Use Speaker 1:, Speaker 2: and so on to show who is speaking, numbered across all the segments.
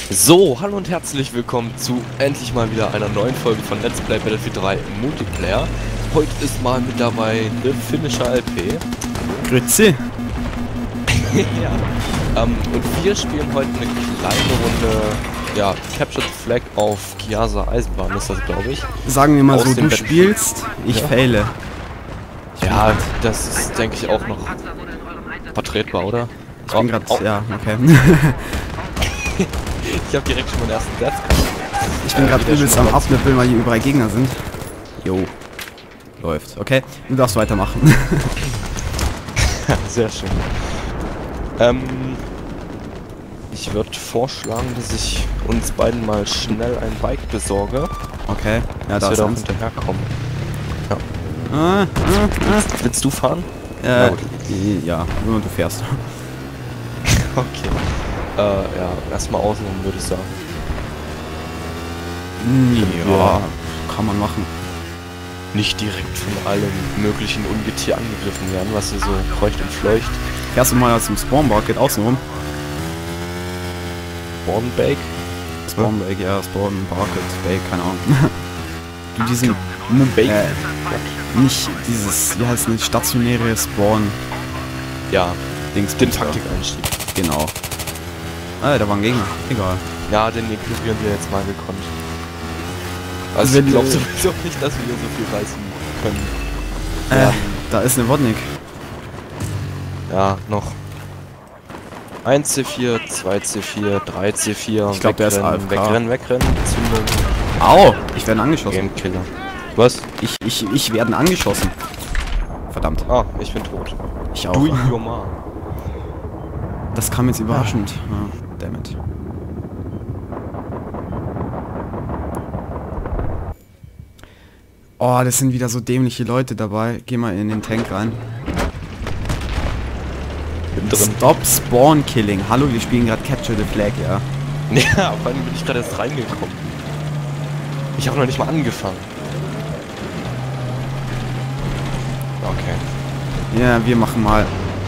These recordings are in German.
Speaker 1: So, hallo und herzlich willkommen zu endlich mal wieder einer neuen Folge von Let's Play Battlefield 3 Multiplayer. Heute ist mal mit dabei eine finnische LP.
Speaker 2: Grüezi.
Speaker 1: Ja. Und wir spielen heute eine kleine Runde, ja, Capture the Flag auf Chiasa Eisenbahn ist das, glaube ich.
Speaker 2: Sagen wir mal
Speaker 1: Aus
Speaker 2: so,
Speaker 1: dem
Speaker 2: du spielst, ich faile.
Speaker 1: Ja, das ist, denke ich, auch noch vertretbar, oder?
Speaker 2: Ich bin gerade, ja, okay.
Speaker 1: Ich habe direkt schon meinen ersten Satz.
Speaker 2: Ich bin gerade übelst am Abnippeln, weil hier überall Gegner sind. Jo. Läuft. Okay, du darfst weitermachen.
Speaker 1: Sehr schön. Ich würde vorschlagen, dass ich uns beiden mal schnell ein Bike besorge.
Speaker 2: Okay, ja, da
Speaker 1: dass
Speaker 2: ist
Speaker 1: wir da auch
Speaker 2: eins.
Speaker 1: hinterherkommen. Ja. Willst du fahren?
Speaker 2: Ja, nur du fährst.
Speaker 1: Okay. Ja, erstmal außenrum würde ich sagen.
Speaker 2: Ja, kann man machen.
Speaker 1: Nicht direkt von allem möglichen Ungetier angegriffen werden, was hier so kreucht und fleucht.
Speaker 2: Fährst du mal aus dem Spawnbar, geht außenrum.
Speaker 1: Bornbake?
Speaker 2: Spawnbake, ja, Spawn, Barket, Bake, keine Ahnung. Du diesen, nicht dieses, wie heißt es, stationäre Spawn.
Speaker 1: Ja,
Speaker 2: Dings.
Speaker 1: den Taktikeinstieg.
Speaker 2: Genau. Ah, da war ein Gegner. Egal.
Speaker 1: Ja, den ignorieren wir jetzt mal gekonnt. Also
Speaker 2: Wenn
Speaker 1: ich glaube
Speaker 2: du-
Speaker 1: sowieso nicht, dass wir hier so viel reißen können.
Speaker 2: Da ist eine Wodnik.
Speaker 1: Ja, noch. 1 C4, 2 C4, 3 C4.
Speaker 2: Ich glaub, der ist AFK.
Speaker 1: Wegrennen, Zündung,
Speaker 2: Au! Ich werde angeschossen.
Speaker 1: Gamekiller. Was?
Speaker 2: Ich werde angeschossen. Verdammt.
Speaker 1: Ah, ich bin tot.
Speaker 2: Ich auch.
Speaker 1: Doing your mom.
Speaker 2: Das kam jetzt überraschend. Ah, dammit. Oh, das sind wieder so dämliche Leute dabei. Geh mal in den Tank rein.
Speaker 1: Bin drin.
Speaker 2: Stop Spawn Killing. Hallo, wir spielen gerade Capture the Flag, ja.
Speaker 1: Ja, vor allem bin ich gerade erst reingekommen. Ich habe noch nicht mal angefangen. Okay.
Speaker 2: Ja, wir machen mal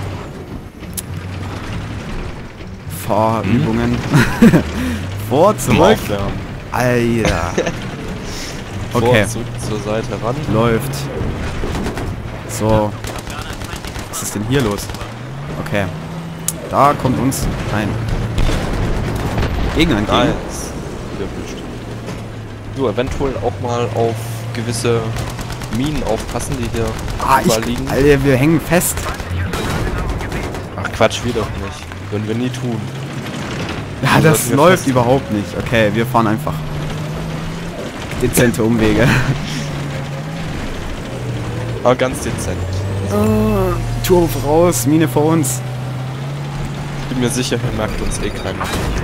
Speaker 2: Fahrübungen. Vor, zurück.
Speaker 1: Aufwärmen.
Speaker 2: Alter.
Speaker 1: Vor,
Speaker 2: Okay.
Speaker 1: zurück zur Seite ran.
Speaker 2: Läuft. So. Was ist denn hier los? Okay. Da kommt uns ein Gegner entgegen.
Speaker 1: Nice. Erwischt. Du, eventuell auch mal auf gewisse Minen aufpassen, die hier überall liegen.
Speaker 2: Alter, wir hängen fest.
Speaker 1: Ach Quatsch, wir doch nicht. Würden wir nie tun.
Speaker 2: Ja,
Speaker 1: Dann
Speaker 2: das
Speaker 1: sollten wir
Speaker 2: läuft
Speaker 1: fest-
Speaker 2: überhaupt nicht. Okay, wir fahren einfach dezente Umwege.
Speaker 1: Aber ganz dezent.
Speaker 2: Tour voraus, Mine vor uns.
Speaker 1: Bin mir sicher, hier merkt uns eh keiner.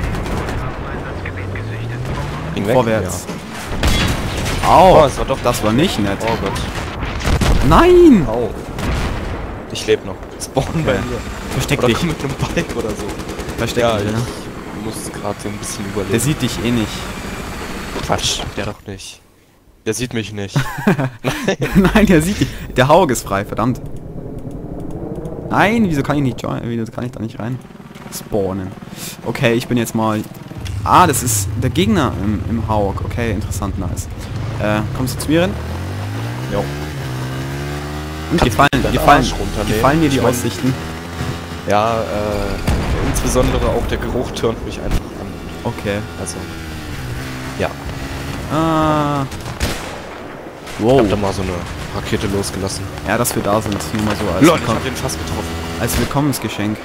Speaker 1: Ging weg?
Speaker 2: Vorwärts.
Speaker 1: Ja.
Speaker 2: Au,
Speaker 1: Oh, es war doch
Speaker 2: das war nicht nett.
Speaker 1: Oh Gott.
Speaker 2: Nein!
Speaker 1: Au. Ich lebe noch. Spawn bei
Speaker 2: Okay.
Speaker 1: mir.
Speaker 2: Versteck
Speaker 1: Oder
Speaker 2: dich.
Speaker 1: komm mit einem Bike oder so.
Speaker 2: Versteck
Speaker 1: Ja,
Speaker 2: dich,
Speaker 1: ich
Speaker 2: ja.
Speaker 1: muss gerade so ein bisschen überlegen.
Speaker 2: Der sieht dich eh nicht.
Speaker 1: Quatsch, der doch nicht. Der sieht mich nicht.
Speaker 2: Nein, der sieht dich. Der Haug ist frei, verdammt. Nein, wieso kann ich nicht joinen? Wieso kann ich da nicht rein? Spawnen. Okay, ich bin jetzt mal... Ah, das ist der Gegner im Haug. Okay, interessant, nice. Kommst du zu mir rein?
Speaker 1: Jo.
Speaker 2: Und
Speaker 1: Kannst du deinen Arsch runternehmen?
Speaker 2: gefallen dir die
Speaker 1: Ich mein-
Speaker 2: Aussichten?
Speaker 1: Ja, insbesondere auch der Geruch turnt mich einfach an.
Speaker 2: Okay.
Speaker 1: Also, ja.
Speaker 2: Ah.
Speaker 1: Ich hab da
Speaker 2: Wow.
Speaker 1: mal so eine Rakete losgelassen.
Speaker 2: Ja, dass wir da sind, das ist nur mal so
Speaker 1: Lol, ich hab den fast getroffen.
Speaker 2: als Willkommensgeschenk.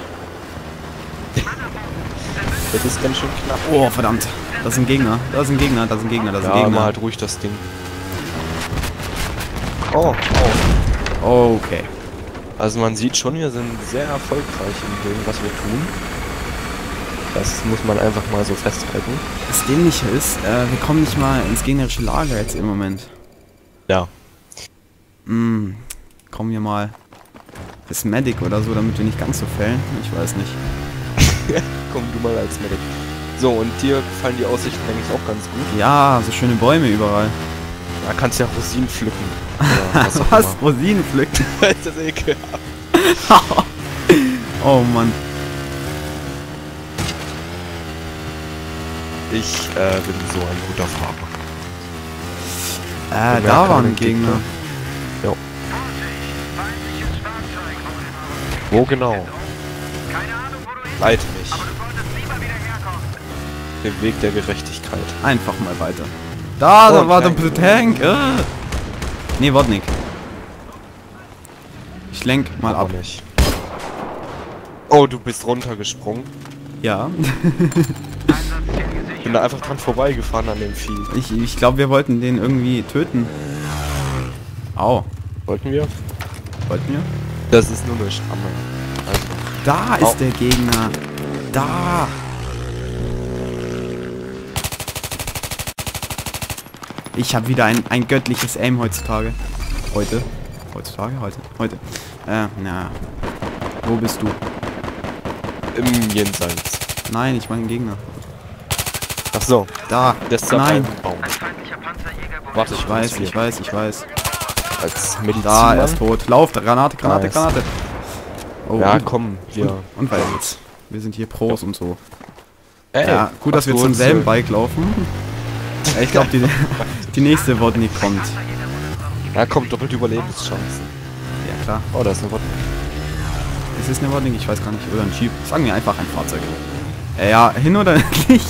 Speaker 1: Das ist ganz schön knapp.
Speaker 2: Oh, verdammt. Das sind Gegner. Da sind Gegner, da sind Gegner, da sind
Speaker 1: Ja,
Speaker 2: Gegner.
Speaker 1: mal halt ruhig das Ding. Oh, oh.
Speaker 2: Okay.
Speaker 1: Also man sieht schon, wir sind sehr erfolgreich in dem, was wir tun. Das muss man einfach mal so festhalten.
Speaker 2: Das Dämliche ist, wir kommen nicht mal ins gegnerische Lager jetzt im Moment.
Speaker 1: Ja.
Speaker 2: Kommen wir mal bis Medic oder so, damit wir nicht ganz so fällen. Ich weiß nicht.
Speaker 1: Komm du mal als Medic. So, und dir gefallen die Aussichten eigentlich auch ganz gut.
Speaker 2: Ja, so schöne Bäume überall.
Speaker 1: Da kannst du ja Rosinen pflücken. Oder was auch
Speaker 2: Was?
Speaker 1: immer.
Speaker 2: Rosinen pflücken?
Speaker 1: Ist das ekelhaft.
Speaker 2: Oh Mann.
Speaker 1: Ich bin so ein guter Fahrer.
Speaker 2: Da war ein Gegner.
Speaker 1: Jo. Wo genau? Leite mich. Den Weg der Gerechtigkeit.
Speaker 2: Einfach mal weiter. Da
Speaker 1: Oh,
Speaker 2: war der
Speaker 1: Tank.
Speaker 2: Tank. Nee, Wodnik. Ich lenk mal ab.
Speaker 1: Aber nicht. Oh, du bist runtergesprungen.
Speaker 2: Ja.
Speaker 1: Ich bin da einfach dran vorbeigefahren an dem Vieh.
Speaker 2: Ich glaube, wir wollten den irgendwie töten. Au.
Speaker 1: Wollten wir?
Speaker 2: Wollten wir?
Speaker 1: Das ist nur eine Stamme. Also,
Speaker 2: Da ist der Gegner. Da. Ich habe wieder ein göttliches Aim heutzutage. Heute. Heute. Na. Wo bist du?
Speaker 1: im Jenseits.
Speaker 2: Nein, ich meine den Gegner.
Speaker 1: Ach so.
Speaker 2: Da.
Speaker 1: Der ist da
Speaker 2: Nein.
Speaker 1: beim Baum. Warte,
Speaker 2: Ich weiß.
Speaker 1: Als Medizinmann.
Speaker 2: Da, er ist tot. Lauf, Granate.
Speaker 1: Nice.
Speaker 2: Oh,
Speaker 1: Ja,
Speaker 2: und,
Speaker 1: komm, wir.
Speaker 2: und weiter geht's. Wir sind hier Pros und so.
Speaker 1: Ey,
Speaker 2: Ja, gut, dass wir zum selben Bike laufen. Ich glaube, die nächste Wodnik kommt.
Speaker 1: Ja, kommt doppelte Überlebenschancen.
Speaker 2: Ja, klar.
Speaker 1: Oh, da ist eine Wodnik.
Speaker 2: Es ist eine Wodnik, ich weiß gar nicht. Oder ein Jeep. Sagen wir einfach ein Fahrzeug. Ja, hin oder nicht?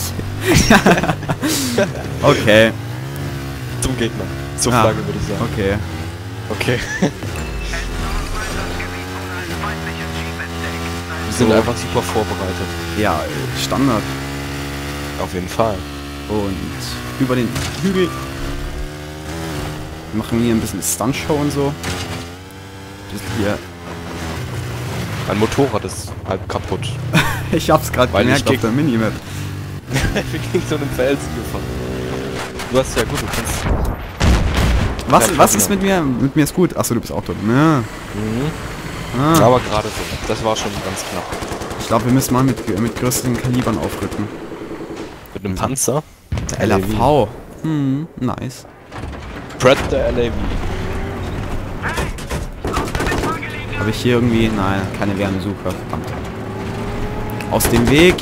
Speaker 2: Okay.
Speaker 1: Zum Gegner. Zur
Speaker 2: Ah,
Speaker 1: Flagge würde ich sagen.
Speaker 2: Okay.
Speaker 1: Okay. Wir sind
Speaker 2: So.
Speaker 1: einfach super vorbereitet.
Speaker 2: Ja, Standard.
Speaker 1: Auf jeden Fall.
Speaker 2: Und über den Hügel. Wir machen hier ein bisschen Stuntshow und so. Das hier.
Speaker 1: Mein Motorrad ist halb kaputt.
Speaker 2: Ich hab's gerade
Speaker 1: Weil
Speaker 2: gemerkt
Speaker 1: ich
Speaker 2: auf der Minimap.
Speaker 1: Wir gegen so einen Felsen gefahren. Du hast ja gut, du kannst.
Speaker 2: Was ist mit mir? Mit mir ist gut. Achso, du bist auch tot. Ja. Ah.
Speaker 1: Aber gerade so. Das war schon ganz knapp.
Speaker 2: Ich glaube, wir müssen mal mit größeren Kalibern aufrücken.
Speaker 1: Mit einem Panzer.
Speaker 2: Der LAV. Nice.
Speaker 1: Predator LAV.
Speaker 2: Habe ich hier irgendwie... Nein, keine Wärmesucher. Verdammt. Aus dem Weg.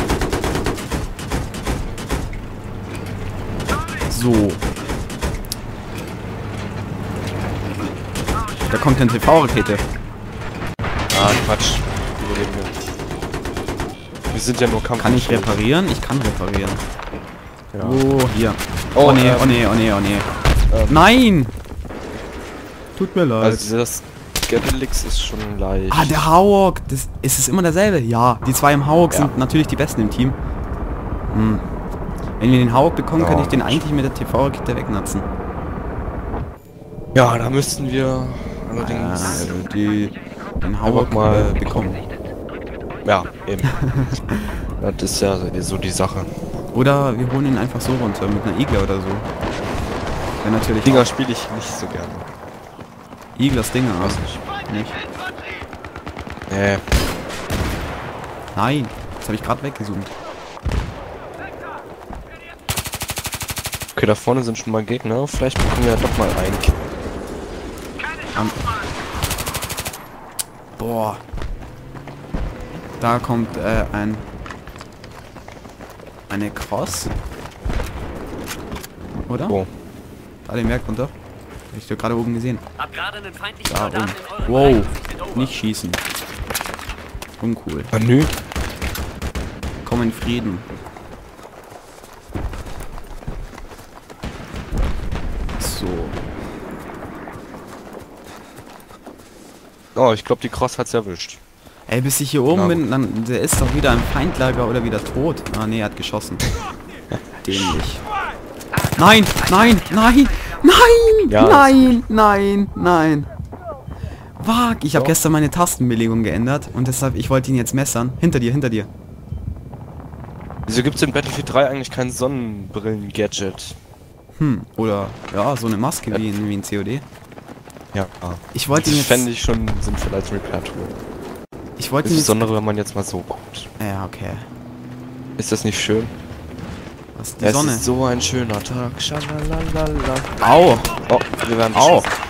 Speaker 2: So. Da kommt eine TV-Rakete.
Speaker 1: Ah, Quatsch. Überleben wir. Wir sind ja nur Kampf.
Speaker 2: Kann ich reparieren? Ich kann reparieren.
Speaker 1: Ja.
Speaker 2: Oh, hier.
Speaker 1: Oh,
Speaker 2: Oh nee, oh nee, oh nee, oh nee. Nein! Tut mir leid.
Speaker 1: Also das Gavelix ist schon leicht.
Speaker 2: Ah, der Hawk. Ist es immer derselbe? Ja, die zwei im Hawk
Speaker 1: Ja.
Speaker 2: sind natürlich die besten im Team. Wenn wir den Hawk bekommen,
Speaker 1: Ja.
Speaker 2: kann ich den eigentlich mit der TV-Rakete wegnatzen.
Speaker 1: Ja, da müssten wir allerdings
Speaker 2: Den
Speaker 1: einfach
Speaker 2: Hawk
Speaker 1: mal
Speaker 2: bekommen.
Speaker 1: Ja, eben. Das ist ja so die Sache.
Speaker 2: Oder wir holen ihn einfach so runter, mit einer Igler oder so. Wäre natürlich
Speaker 1: Dinger
Speaker 2: auch
Speaker 1: spiele ich nicht so gerne.
Speaker 2: Iglers Dinger,
Speaker 1: Weiß
Speaker 2: also
Speaker 1: nicht.
Speaker 2: nicht.
Speaker 1: Nee.
Speaker 2: Nein, das habe ich gerade weggezoomt.
Speaker 1: Okay, da vorne sind schon mal Gegner. Vielleicht bekommen wir ja doch mal einen Kill.
Speaker 2: Boah. Da kommt eine Cross. Oder?
Speaker 1: Oh.
Speaker 2: Da den Berg runter. Hab ich dir gerade oben gesehen.
Speaker 3: Hab gerade einen feindlichen
Speaker 2: Da
Speaker 3: Soldaten
Speaker 2: oben.
Speaker 3: in euren
Speaker 2: Wow.
Speaker 3: Reihen. Sind over.
Speaker 2: Nicht schießen. Uncool.
Speaker 1: Ah, nö.
Speaker 2: Komm in Frieden. So.
Speaker 1: Oh, ich glaube, die Cross hat's erwischt.
Speaker 2: Ey, bis ich hier oben
Speaker 1: Na
Speaker 2: bin, dann der ist doch wieder im Feindlager oder wieder tot. Ah nee, er hat geschossen. Dämlich. Nein, nein, nein, nein,
Speaker 1: Ja,
Speaker 2: nein. Wag, ich habe
Speaker 1: Doch.
Speaker 2: gestern meine Tastenbelegung geändert und deshalb, ich wollte ihn jetzt messern. Hinter dir.
Speaker 1: Wieso gibt's in Battlefield 3 eigentlich kein Sonnenbrillen-Gadget?
Speaker 2: Oder, ja, so eine Maske wie in COD.
Speaker 1: Ja.
Speaker 2: Ich wollte ihn
Speaker 1: Das
Speaker 2: jetzt...
Speaker 1: fände ich schon sinnvoll als Repair-Tool.
Speaker 2: Ich wollte ihn jetzt...
Speaker 1: Insbesondere, wenn man jetzt mal so guckt.
Speaker 2: Ja, okay.
Speaker 1: Ist das nicht schön?
Speaker 2: Was ist die
Speaker 1: Es
Speaker 2: Sonne?
Speaker 1: ist so ein schöner Tag. Schalalala.
Speaker 2: Au!
Speaker 1: Oh, wir werden
Speaker 2: Au!
Speaker 1: beschossen.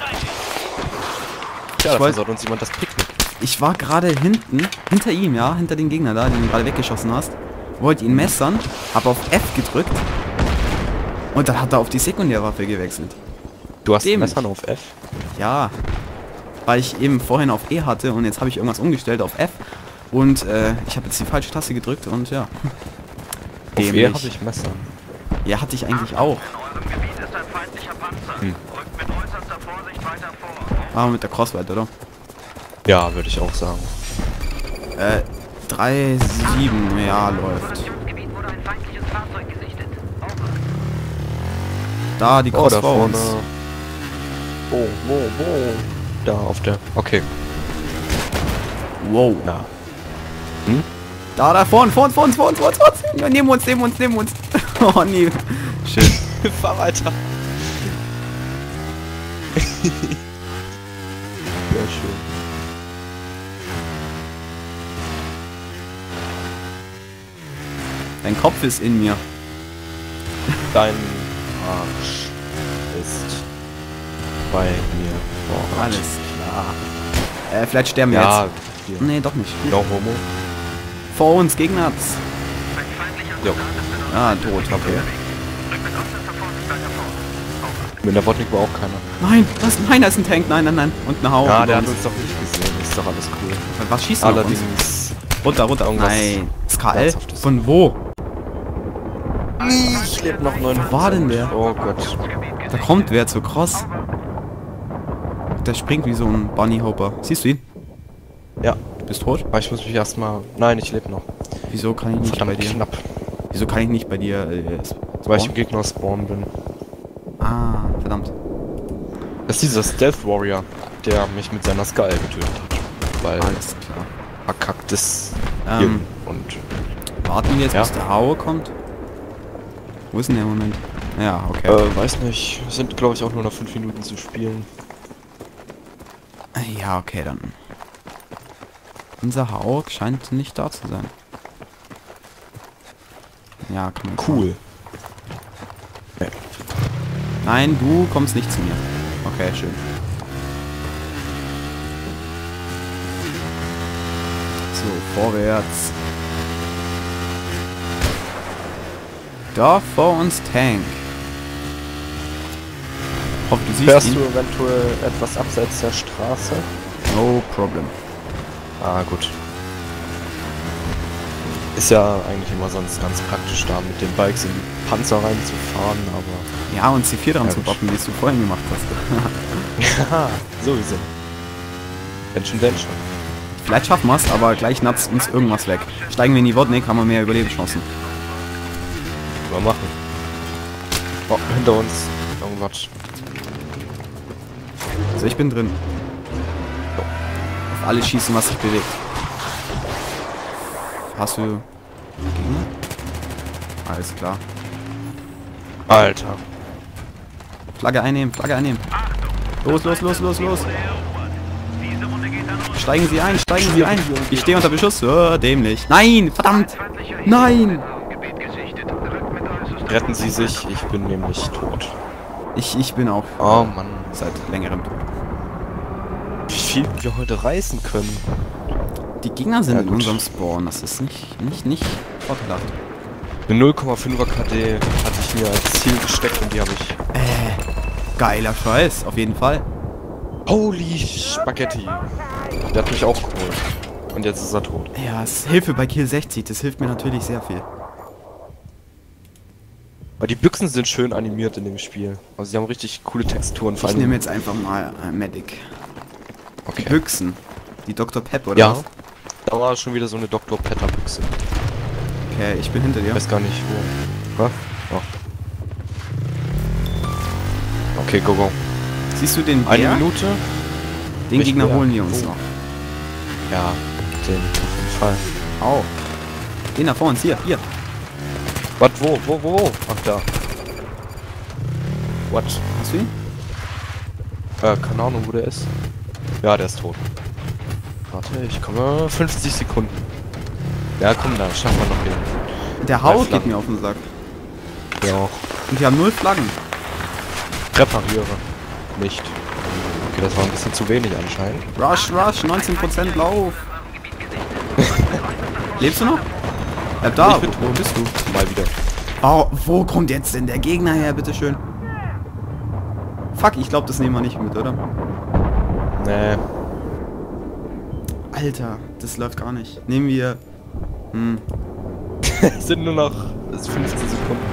Speaker 1: Ja, da
Speaker 2: wollt-
Speaker 1: versaut uns jemand das Picknick.
Speaker 2: Ich war gerade hinter ihm, ja, hinter den Gegner da, den du gerade weggeschossen hast. wollte ihn messern, habe auf F gedrückt und dann hat er auf die Sekundärwaffe gewechselt.
Speaker 1: Du hast
Speaker 2: Dämlich.
Speaker 1: Messern auf F?
Speaker 2: Ja, weil ich eben vorhin auf E hatte und jetzt habe ich irgendwas umgestellt auf F und ich habe jetzt die falsche Taste gedrückt und ja.
Speaker 1: Auf E habe ich Messern.
Speaker 2: Ja, hatte ich eigentlich auch. Aber mit der Crossweit, oder?
Speaker 1: Ja, würde ich auch sagen.
Speaker 2: 3-7, ja, läuft. Da, die
Speaker 1: Oh, da
Speaker 2: Crossbow.
Speaker 1: vorne. Wo? Da, auf der. Okay.
Speaker 2: Wow.
Speaker 1: Na.
Speaker 2: Da, vor uns. Ja, neben uns. Oh, nee. Schön.
Speaker 1: Fahr weiter. Sehr schön.
Speaker 2: Dein Kopf ist in mir.
Speaker 1: Dein Arsch ist bei mir. Oh,
Speaker 2: Alles klar. Vielleicht sterben wir
Speaker 1: ja,
Speaker 2: jetzt.
Speaker 1: hier.
Speaker 2: Nee, doch nicht.
Speaker 1: No homo.
Speaker 2: Vor uns, Gegner.
Speaker 1: Jo.
Speaker 2: Ah, tot, okay.
Speaker 1: Mit der Botnik war auch keiner.
Speaker 2: Nein, was? Nein, da ist ein Tank. Nein. Und eine Hauer.
Speaker 1: Ja, der hat uns doch nicht gesehen. Ist doch alles cool.
Speaker 2: Was schießt du auf uns?
Speaker 1: Allerdings.
Speaker 2: Runter.
Speaker 1: irgendwas
Speaker 2: Nein. SKL?
Speaker 1: Ernsthaftes.
Speaker 2: Von wo?
Speaker 1: Ich lebe noch 9.
Speaker 2: Wo war denn der?
Speaker 1: Oh Gott.
Speaker 2: Da kommt wer zu Cross. Der springt wie so ein Bunny Hopper. Siehst du ihn?
Speaker 1: Ja.
Speaker 2: Du bist tot?
Speaker 1: Aber ich muss mich erstmal. Nein, ich lebe noch.
Speaker 2: Wieso kann ich nicht
Speaker 1: Verdammt
Speaker 2: bei dir?
Speaker 1: knapp.
Speaker 2: Wieso kann ich nicht bei dir?
Speaker 1: Weil ich im Gegner spawn bin.
Speaker 2: Ah, verdammt.
Speaker 1: Das ist dieser Stealth Warrior, der mich mit seiner Skull getötet hat. Weil
Speaker 2: Alles klar.
Speaker 1: verkacktes
Speaker 2: Ähm,
Speaker 1: Hirn und.
Speaker 2: Warten wir jetzt,
Speaker 1: Ja.
Speaker 2: bis der Haue kommt? Wo ist denn der Moment? Ja, okay.
Speaker 1: Weiß nicht. Sind glaube ich auch nur noch 5 Minuten zu spielen.
Speaker 2: Ja, okay, dann. Unser Haug scheint nicht da zu sein. Ja, kann man.
Speaker 1: Cool.
Speaker 2: Nein, du kommst nicht zu mir. Okay, schön. So, vorwärts. Da vor uns Tank. Hoffe, du siehst
Speaker 1: Fährst
Speaker 2: ihn.
Speaker 1: du eventuell etwas abseits der Straße?
Speaker 2: No problem.
Speaker 1: Ah, gut. Ist ja eigentlich immer sonst ganz praktisch, da mit den Bikes in die Panzer reinzufahren, aber...
Speaker 2: Ja, und C4 dran
Speaker 1: Ja,
Speaker 2: zu
Speaker 1: gut.
Speaker 2: boppen, wie es du vorhin gemacht hast.
Speaker 1: Ja, sowieso. Denn schon.
Speaker 2: Vielleicht schaffen wir es, aber gleich natzt uns irgendwas weg. Steigen wir in die Wodnik, haben wir mehr Überlebenschancen.
Speaker 1: Mal machen. Oh, hinter uns. Irgendwas.
Speaker 2: Also ich bin drin. Auf alles schießen, was sich bewegt. Hast du Gegner? Alles klar.
Speaker 1: Alter.
Speaker 2: Flagge einnehmen. Los. Steigen Sie ein. Ich stehe unter Beschuss. Oh, dämlich. Nein, verdammt. Nein.
Speaker 1: Retten Sie sich, ich bin nämlich tot.
Speaker 2: Ich bin auch
Speaker 1: Oh Mann.
Speaker 2: seit längerem tot.
Speaker 1: Wie viel wir heute reißen können.
Speaker 2: Die Gegner sind
Speaker 1: Ja,
Speaker 2: in
Speaker 1: gut.
Speaker 2: unserem Spawn. Das ist nicht vorteilhaft.
Speaker 1: Eine 0,5er KD hatte ich mir als Ziel gesteckt und die habe ich...
Speaker 2: Geiler Scheiß, auf jeden Fall.
Speaker 1: Holy Spaghetti. Der hat mich auch geholt. Und jetzt ist er tot.
Speaker 2: Ja, es Hilfe bei Kill 60. Das hilft mir natürlich sehr viel.
Speaker 1: Aber die Büchsen sind schön animiert in dem Spiel. Also sie haben richtig coole Texturen. Vor
Speaker 2: Ich
Speaker 1: allem-
Speaker 2: nehme jetzt einfach mal Medic.
Speaker 1: Okay.
Speaker 2: Büchsen. Die Dr. Pep, oder
Speaker 1: Ja.
Speaker 2: was?
Speaker 1: Da war schon wieder so eine Dr. Petter Büchse.
Speaker 2: Okay, ich bin hinter dir.
Speaker 1: Ich weiß gar nicht wo. Oh. Okay, go.
Speaker 2: Siehst du den
Speaker 1: Eine
Speaker 2: Bär?
Speaker 1: Minute?
Speaker 2: Den
Speaker 1: Welchen
Speaker 2: Gegner
Speaker 1: Bär?
Speaker 2: holen wir uns
Speaker 1: Wo?
Speaker 2: noch.
Speaker 1: Ja, den auf jeden Fall.
Speaker 2: Au. Den da vor uns, hier.
Speaker 1: Was, wo? Ach, da. What?
Speaker 2: Hast du ihn?
Speaker 1: Keine Ahnung, wo der ist. Ja, der ist tot. Warte, ich komme. 50 Sekunden. Ja, komm, da schaffen wir noch den.
Speaker 2: Der Hau geht mir auf den Sack.
Speaker 1: Ja.
Speaker 2: Und wir haben 0 Flaggen.
Speaker 1: Repariere. Nicht. Okay, das war ein bisschen zu wenig anscheinend.
Speaker 2: Rush, 19% Lauf. Lebst du noch? Bleib da,
Speaker 1: Ich bin
Speaker 2: wo bist du?
Speaker 1: Mal wieder.
Speaker 2: Oh, wo kommt jetzt denn der Gegner her, bitteschön? Fuck, ich glaube, das nehmen wir nicht mit, oder?
Speaker 1: Nee.
Speaker 2: Alter, das läuft gar nicht. Nehmen wir...
Speaker 1: Es sind nur noch 15 Sekunden.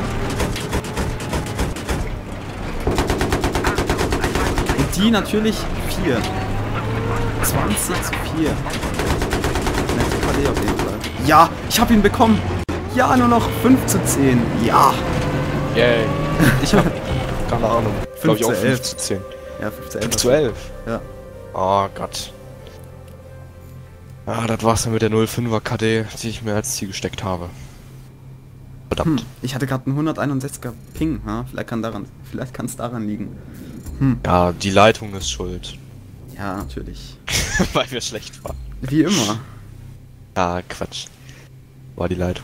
Speaker 2: Und die natürlich 4. 20 zu 4. Nette KD auf jeden Fall. Ja, ich habe ihn bekommen. Ja, nur noch 5 zu 10. Ja.
Speaker 1: Yay. Ich hab keine Ahnung.
Speaker 2: 5
Speaker 1: Glaube ich auch
Speaker 2: zu
Speaker 1: 5
Speaker 2: 11.
Speaker 1: zu 10.
Speaker 2: Ja, 5 zu 11.
Speaker 1: 5 zu 11.
Speaker 2: Ja.
Speaker 1: Oh Gott. Ah, das war's dann mit der 05er KD, die ich mir als Ziel gesteckt habe. Verdammt.
Speaker 2: Ich hatte gerade einen 161er Ping. Ha? Vielleicht kann es daran liegen.
Speaker 1: Ja, die Leitung ist schuld.
Speaker 2: Ja, natürlich.
Speaker 1: Weil wir schlecht waren.
Speaker 2: Wie immer.
Speaker 1: Ja, Quatsch. War die Leitung.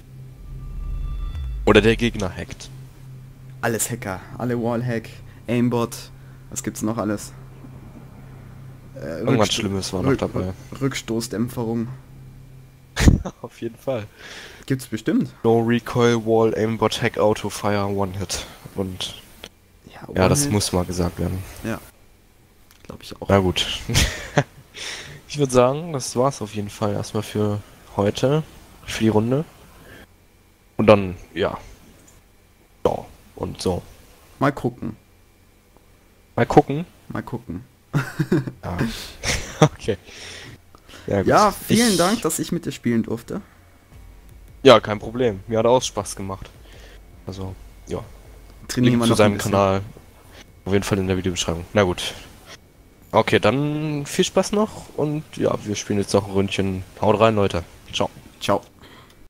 Speaker 1: Oder der Gegner hackt.
Speaker 2: Alles Hacker. Alle Wallhack. Aimbot. Was gibt's noch alles?
Speaker 1: Irgendwas Schlimmes war noch dabei.
Speaker 2: Rückstoßdämpferung.
Speaker 1: Auf jeden Fall.
Speaker 2: Gibt's bestimmt.
Speaker 1: No Recoil, Wall, Aimbot, Hack, Auto, Fire, One-Hit. Und ja, das muss mal gesagt werden.
Speaker 2: Ja. Glaube ich auch.
Speaker 1: Na gut. Ich würde sagen, das war's auf jeden Fall erstmal für heute. Für die Runde. Und dann, ja. Ja, und so.
Speaker 2: Mal gucken.
Speaker 1: Mal gucken.
Speaker 2: Mal gucken.
Speaker 1: Ja. Okay. Ja, gut.
Speaker 2: Ja, vielen Dank, dass ich mit dir spielen durfte.
Speaker 1: Ja, kein Problem. Mir hat auch Spaß gemacht. Also, ja.
Speaker 2: Trainieren
Speaker 1: Link
Speaker 2: wir
Speaker 1: zu
Speaker 2: noch ein
Speaker 1: seinem
Speaker 2: bisschen.
Speaker 1: Kanal. Auf jeden Fall in der Videobeschreibung. Na gut. Okay, dann viel Spaß noch und ja, wir spielen jetzt noch ein Ründchen. Haut rein, Leute. Ciao.
Speaker 2: Ciao.